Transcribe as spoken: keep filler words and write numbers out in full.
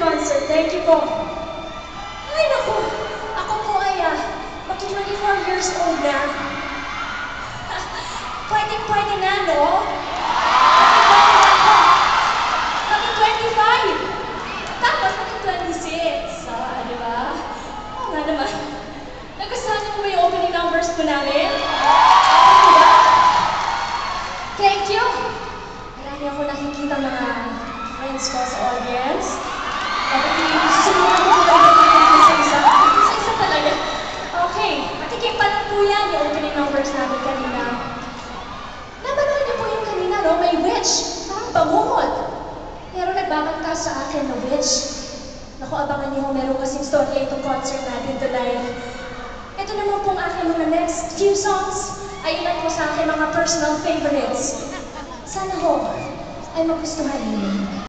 concert. Thank you po. Ay, naku. Ako po ay uh, magto twenty-four years old na. Pwede-pwede na, no? Maging twenty-five. Tapos maging twenty-six. Ah, di ba? Oo nga naman. Nagustuhan niyo po ba yung opening numbers po namin? Okay ba? Thank you. Marami ako nakikita mga friends ko sa audience. Bakit hindi susunod ko po kayo isa-isa? Isa-isa talaga. Okay. Matikim pa lang po yan yung opening numbers namin kanina. Napanood niyo po yung kanina, no? May witch. Parang bangungot. Pero nagbabanta sa akin na witch. Naku, abangan niyo, meron kasing story itong concert natin tonight. Ito naman pong aking mga next few songs ay ilan po sa aking mga personal favorites. Sana ho ay magustuhan niyo.